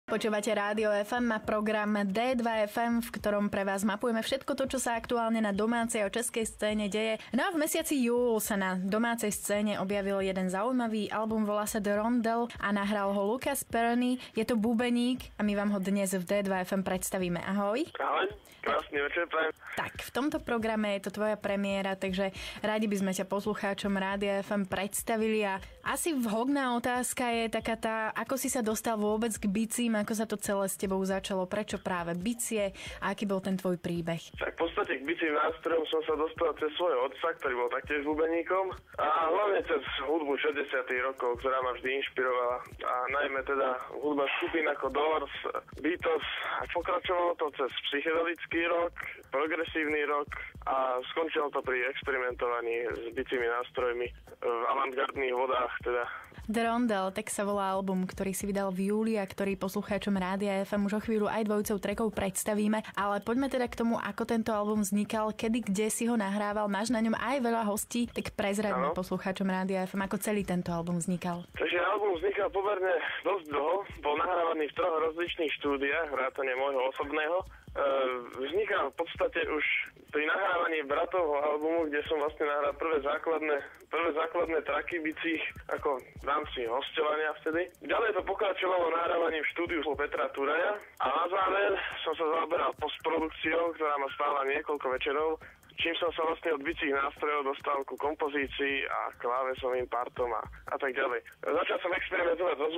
Počúvate Rádio FM a program D2FM, v ktorom pre vás mapujeme všetko to, čo sa aktuálne na domácej a českej scéne deje. No a v mesiaci júl sa na domácej scéne objavil jeden zaujímavý album, volá sa The Rondel a nahral ho Lukas Perny. Je to bubeník a my vám ho dnes v D2FM predstavíme. Ahoj. Ahoj, krásny večer. Tak, v tomto programe je to tvoja premiéra, takže radi by sme ťa poslucháčom Rádia FM predstavili a asi vhodná otázka je taká tá, ako si sa dostal vôbec k bicím, ako sa to celé s tebou začalo, prečo práve bicie a aký bol ten tvoj príbeh? Tak v podstate k bicím nástrojom som sa dostal cez svojho otca, ktorý bol taktiež bubeníkom a hlavne cez hudbu 60. rokov, ktorá ma vždy inšpirovala a najmä teda hudba skupín ako Doors, Beatles a pokračovalo to cez psychedelický rock, progresívny rock a skončilo to pri experimentovaní s bicími nástrojmi v avantgardných vodách teda. The Rondel, tak sa volá album, ktorý si vydal v júli a ktorý poslucháčom Rádia FM už o chvíľu aj dvojicou trackov predstavíme, ale poďme teda k tomu, ako tento album vznikal, kedy, kde si ho nahrával, máš na ňom aj veľa hostí, tak prezraďme poslucháčom Rádia FM, ako celý tento album vznikal. Takže album vznikal pomerne dosť dlho, bol nahrávaný v 3 rozličných štúdiách, vrátane môjho osobného. Vznikal v podstate už pri nahrávaní bratovho albumu, kde som vlastne nahral prvé základné traky bicích ako v rámci hosťovania vtedy. Ďalej to pokračovalo nahrávaním v štúdiu Petra Turaja a na záver som sa zaoberal postprodukciou, ktorá ma stála niekoľko večerov, čím som sa vlastne od bicích nástrojov dostal ku kompozícii a klávesovým partom a tak ďalej. Začal som experimentovať so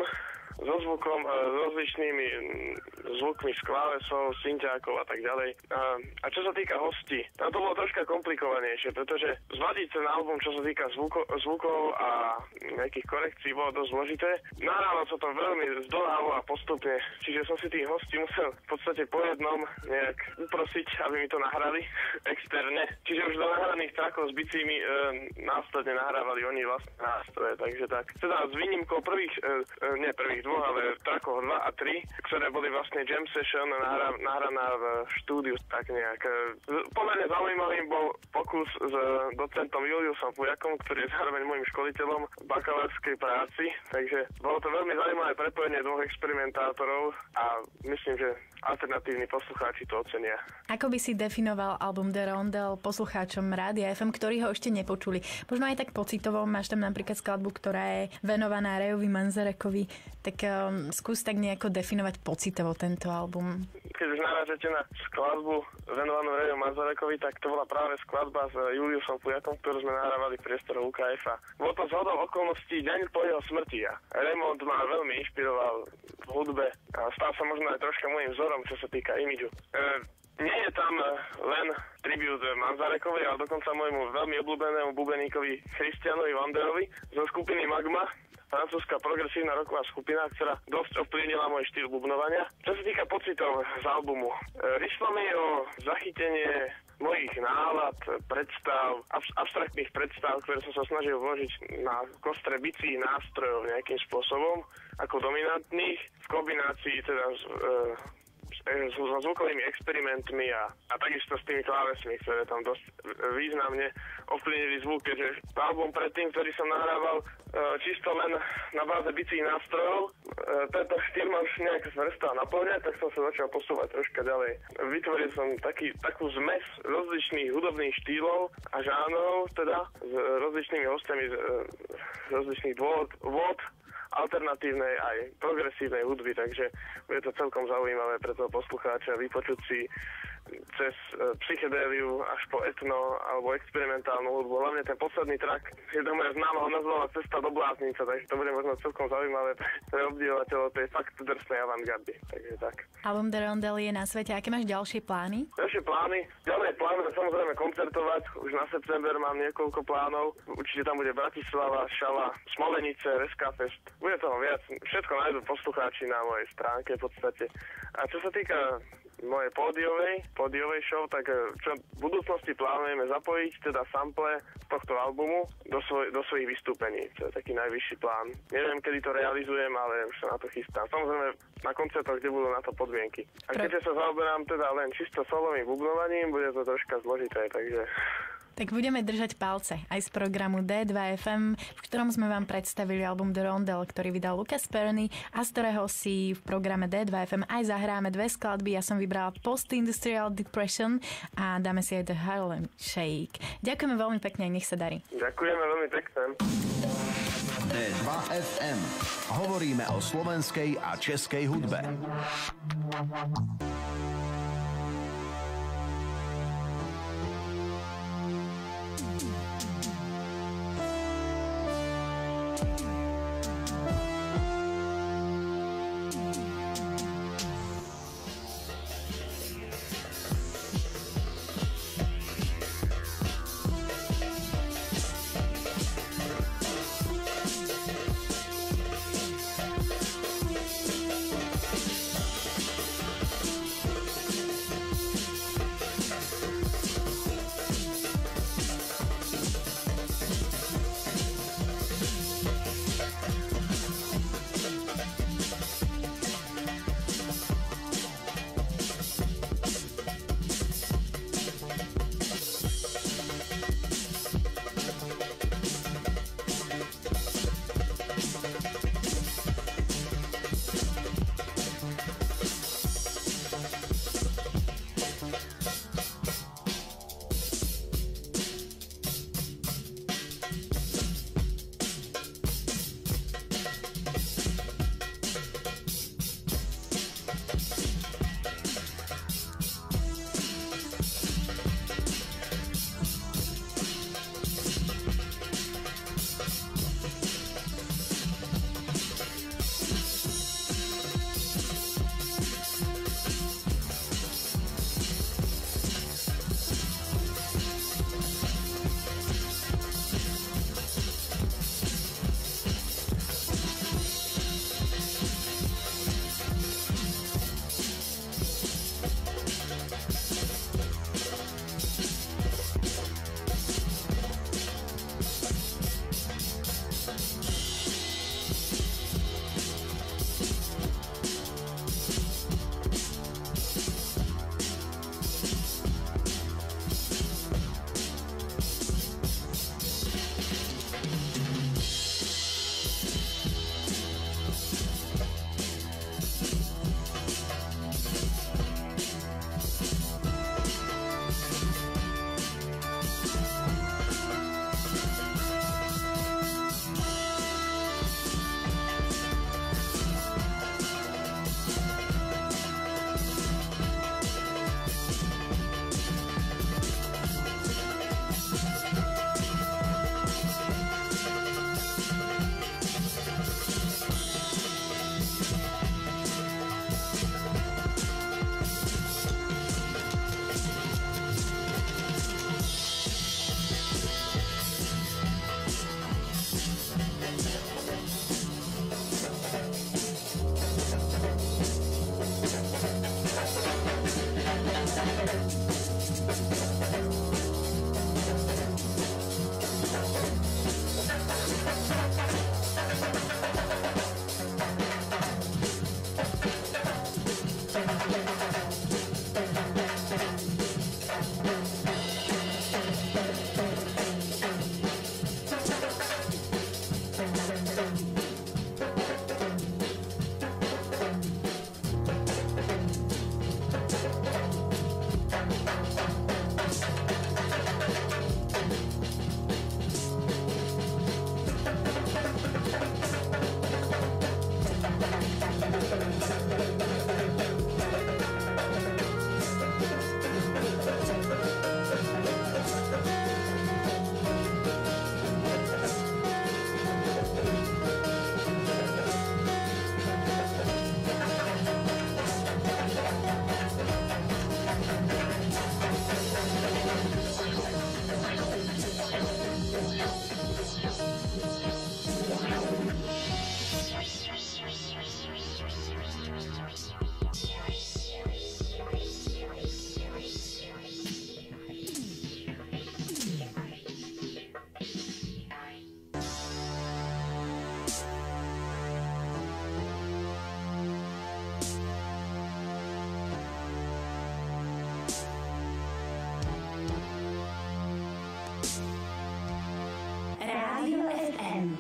zvukom, s rozličnými zvukmi z klávesov, synťákov a tak ďalej. A čo sa týka hostí, tam to bolo troška komplikovanejšie, pretože zladiť ten album, čo sa týka zvukov a nejakých korekcií, bolo dosť zložité. Nahrávalo sa to veľmi zdĺhavo a postupne, čiže som si tých hostí musel v podstate po jednom nejak uprosiť, aby mi to nahrali externe. Čiže už do nahraných trackov s bicími následne nahrávali oni vlastné nástroje, takže tak. Teda s výnimkou prvých dvoch, ale trackov 2 a 3, ktoré boli vlastne jam session nahraná v štúdiu tak nejak. Pomerne zaujímavým bol pokus s docentom Juliusom Fujakom, ktorý je zároveň môjim školiteľom v bakalárskej práci, takže bolo to veľmi zaujímavé prepojenie dvoch experimentátorov a myslím, že alternatívni poslucháči to ocenia. Ako by si definoval album The Rondel poslucháčom Rádia FM, ktorí ho ešte nepočuli? Možno aj tak pocitovo, máš tam napríklad skladbu, ktorá je venovaná Rejovi Manzarekovi, tak skús tak nejako definovať pocitovo tento album. Keď už narážete na skladbu venovanú Rejovi Manzarekovi, tak to bola práve skladba s Juliusom Fujakom, ktorú sme nahrávali v priestore UKF. Bolo to zhodou okolností deň po jeho smrti a Raymond ma veľmi inšpiroval v hudbe a stal sa možno aj troška môjim vzorom, čo sa týka imidžu. Nie je tam len tribut Manzarekovi, ale dokonca môjmu veľmi obľúbenému bubeníkovi Christianovi Wanderovi zo skupiny Magma, francúzska progresívna rocková skupina, ktorá dosť ovplyvnila môj štýl bubnovania. Čo sa týka pocitov z albumu, išlo mi o zachytenie mojich nálad, predstav, abstraktných predstav, ktoré som sa snažil vložiť na kostre bicích nástrojov nejakým spôsobom, ako dominantných, v kombinácii teda so zvukovými experimentmi a takisto s tými klávesmi, ktoré tam dosť významne ovplyvnili zvuk, keďže album predtým, ktorý som nahrával čisto len na báze bicích nástrojov, tento štýl ma už nejak prestal naplňať, tak som sa začal posúvať troška ďalej. Vytvoril som takú zmes rozličných hudobných štýlov a žánrov, teda s rozličnými hostiami z rozličných vôd alternatívnej aj progresívnej hudby, takže bude to celkom zaujímavé pre toho poslucháča vypočuť si cez psychedéliu až po etno alebo experimentálnu hudbu. Hlavne ten posledný track, je to moja známa, ho nazvala Cesta do bláznica, takže to bude možno celkom zaujímavé pre obdivovateľov tej fakt drsnej avantgardy. Takže tak. Album The Rondel je na svete. Aké máš ďalšie plány? Ďalšie plány? Ďalej plánujem samozrejme koncertovať. Už na september mám niekoľko plánov. Určite tam bude Bratislava, Šala, Smolenice, Reskafest. Bude toho viac. Všetko nájdú poslucháči na mojej stránke v podstate. A čo sa týka mojej pódiovej show, tak čo v budúcnosti plánujeme zapojiť teda sample z tohto albumu do svojich vystúpení. To je taký najvyšší plán. Neviem, kedy to realizujem, ale už sa na to chystám. Samozrejme na koncertoch, kde budú na to podmienky. A keďže sa zaoberám teda len čisto solovým bubnovaním, bude to troška zložité, takže Tak budeme držať palce aj z programu D2FM, v ktorom sme vám predstavili album The Rondel, ktorý vydal Lucas Perny a z ktorého si v programe D2FM aj zahráme dve skladby. Ja som vybrala Post-Industrial Depression a dáme si aj The Harlem Shake. Ďakujeme veľmi pekne, nech sa darí. Ďakujeme veľmi pekne. D2FM. Hovoríme o slovenskej a českej hudbe. FM.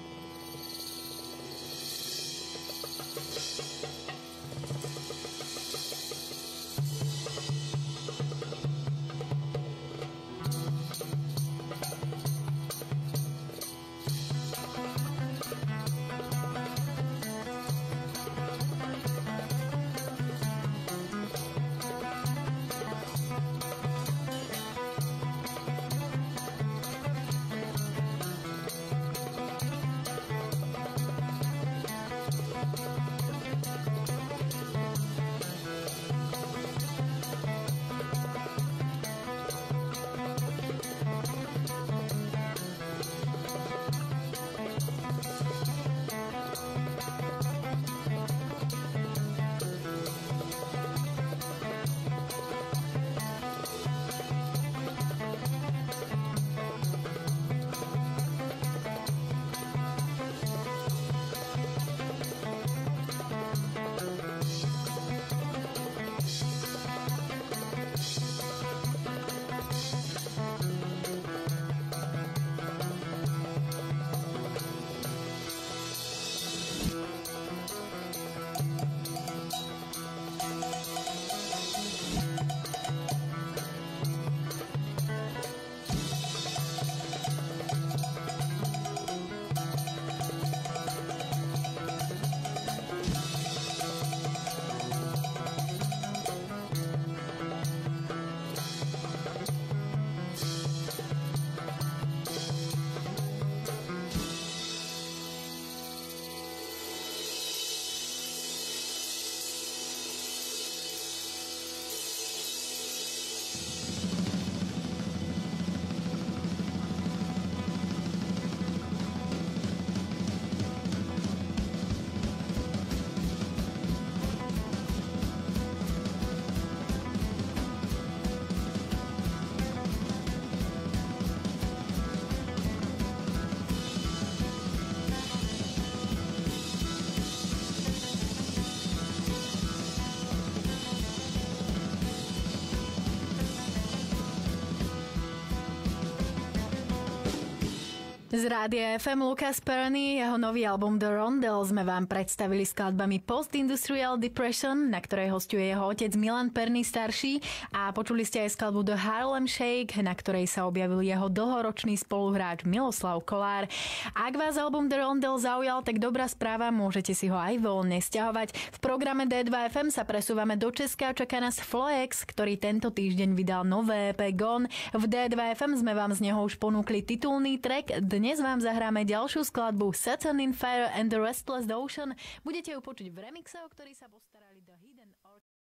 Z Rádia FM Lukas Perny, jeho nový album The Rondel sme vám predstavili skladbami Post-Industrial Depression, na ktorej hosťuje jeho otec Milan Perny starší, a počuli ste aj skladbu The Harlem Shake, na ktorej sa objavil jeho dlhoročný spoluhráč Miloslav Kolár. Ak vás album The Rondel zaujal, tak dobrá správa, môžete si ho aj voľne sťahovať. V programe D2FM sa presúvame do Česka, čaká nás Floex, ktorý tento týždeň vydal nové EP Gone. V D2FM sme vám z neho už ponúkli titulný track. Dnes vám zahráme ďalšiu skladbu Saturn in Fire and the Restless Ocean. Budete ju počuť v remixe, o ktorý sa postarali The Hidden Orchid.